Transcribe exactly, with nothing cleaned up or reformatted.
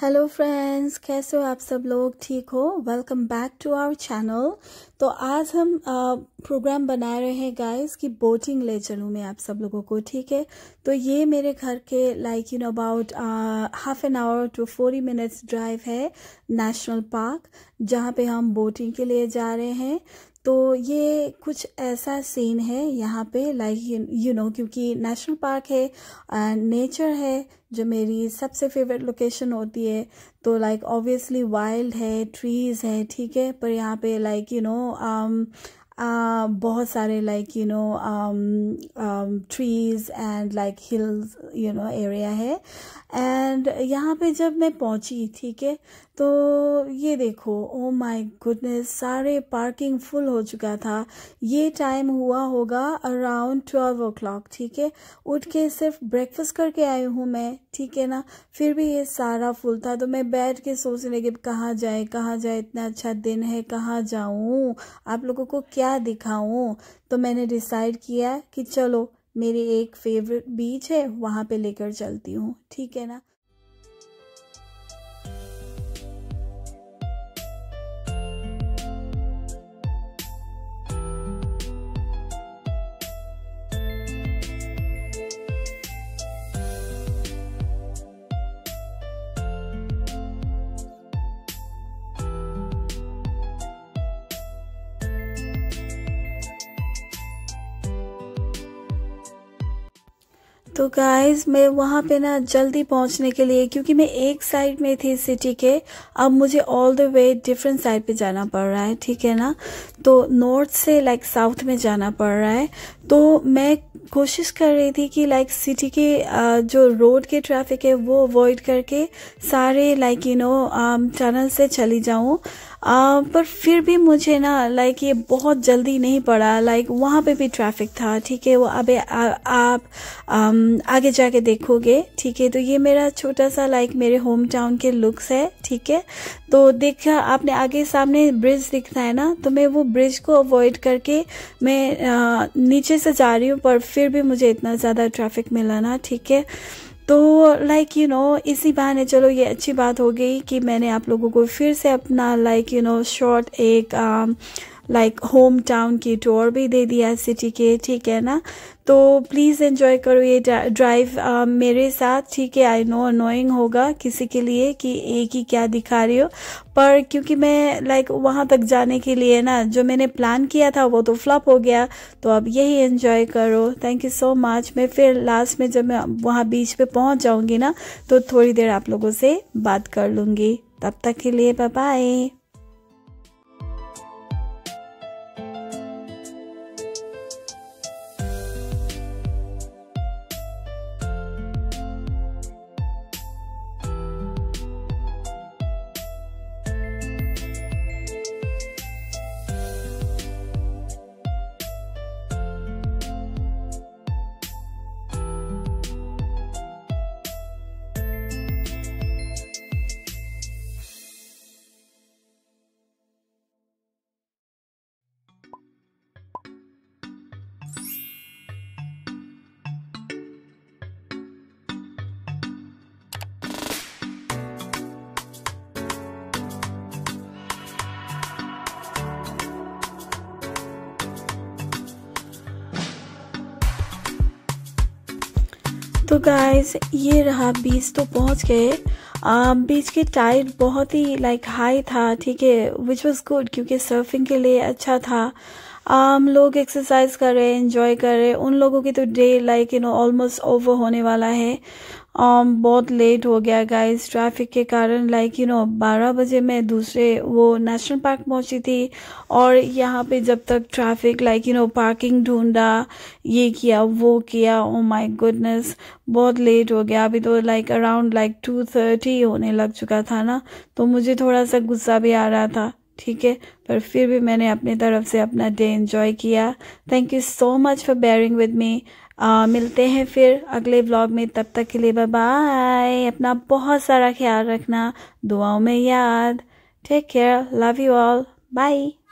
Hello friends, कैसे हो आप सब लोग? ठीक हो? Welcome back to our channel. तो आज हम प्रोग्राम बना रहे हैं गाइस कि बोटिंग ले चलूँ मैं आप सब लोगों को, ठीक है? तो ये मेरे घर के like you know about half an hour to forty minutes drive है नेशनल पार्क, जहाँ पे हम बोटिंग के लिए जा रहे हैं। तो ये कुछ ऐसा सीन है यहाँ पे लाइक यू नो क्योंकि नेशनल पार्क है, नेचर है जो मेरी सबसे फेवरेट लोकेशन होती है। तो लाइक ऑब्वियसली वाइल्ड है, ट्रीज है, ठीक है, पर यहाँ पे लाइक यू नो Uh, बहुत सारे like you know trees and like hills you know area है। एंड यहाँ पे जब मैं पहुँची, ठीक है, तो ये देखो, ओ माय गुडनेस, सारे पार्किंग फुल हो चुका था। ये टाइम हुआ होगा अराउंड ट्वेल्व ओ क्लॉक, ठीक है। उठ के सिर्फ ब्रेकफास्ट करके आई हूँ मैं, ठीक है ना, फिर भी ये सारा फुल था। तो मैं बैठ के सोचने लगी कहाँ जाए कहाँ जाए, इतना अच्छा दिन है, कहाँ जाऊँ, आप लोगों को क्या दिखाऊं। तो मैंने डिसाइड किया कि चलो मेरी एक फेवरेट बीच है, वहां पे लेकर चलती हूँ, ठीक है ना। तो गाइस मैं वहाँ पे ना जल्दी पहुँचने के लिए, क्योंकि मैं एक साइड में थी सिटी के, अब मुझे all the way different side पे जाना पड़ रहा है, ठीक है ना। तो नॉर्थ से लाइक साउथ में जाना पड़ रहा है। तो मैं कोशिश कर रही थी कि लाइक सिटी के जो रोड के ट्रैफिक है वो अवॉइड करके सारे लाइक यू नो टनल से चली जाऊँ। Uh, पर फिर भी मुझे ना लाइक ये बहुत जल्दी नहीं पड़ा, लाइक वहाँ पे भी ट्रैफिक था, ठीक है। वो अबे आ, आप um, आगे जाके देखोगे, ठीक है। तो ये मेरा छोटा सा लाइक मेरे होम टाउन के लुक्स है, ठीक है। तो देखा आपने आगे सामने ब्रिज दिखता है ना, तो मैं वो ब्रिज को अवॉइड करके मैं आ, नीचे से जा रही हूँ, पर फिर भी मुझे इतना ज़्यादा ट्रैफिक मिला ना, ठीक है। तो लाइक यू नो इसी बहाने चलो ये अच्छी बात हो गई कि मैंने आप लोगों को फिर से अपना लाइक यू नो शॉर्ट एक लाइक होम टाउन की टूर भी दे दिया सिटी के, ठीक है ना। तो प्लीज़ एंजॉय करो ये ड्राइव uh, मेरे साथ, ठीक है। आई नो अनोइंग होगा किसी के लिए कि एक ही क्या दिखा रही हो, पर क्योंकि मैं लाइक like, वहाँ तक जाने के लिए ना जो मैंने प्लान किया था वो तो फ्लॉप हो गया, तो अब यही एंजॉय करो। Thank you so much. मैं फिर लास्ट में जब मैं वहाँ बीच पे पहुँच जाऊँगी ना, तो थोड़ी देर आप लोगों से बात कर लूँगी। तब तक के लिए बाय बाय। तो गाइस ये रहा बीच, तो पहुंच गए। बीच के टाइड बहुत ही लाइक हाई था, ठीक है, विच वाज गुड क्योंकि सर्फिंग के लिए अच्छा था। हम um, लोग एक्सरसाइज कर रहे हैं, एंजॉय कर रहे हैं। उन लोगों की तो day like you know almost over होने वाला है। um, बहुत लेट हो गया गाइस ट्रैफिक के कारण। लाइक यू नो बारह बजे मैं दूसरे वो नेशनल पार्क पहुंची थी, और यहाँ पे जब तक traffic like you know parking ढूंढा, ये किया वो किया, ओ माय गुडनेस, बहुत लेट हो गया। अभी तो like around like two thirty होने लग चुका था ना, तो मुझे थोड़ा सा गुस्सा भी आ रहा था, ठीक है, पर फिर भी मैंने अपनी तरफ से अपना डे एंजॉय किया। Thank you so much for bearing with me. मिलते हैं फिर अगले व्लॉग में, तब तक के लिए बाय बाय। अपना बहुत सारा ख्याल रखना, दुआओं में याद। Take care, love you all, bye.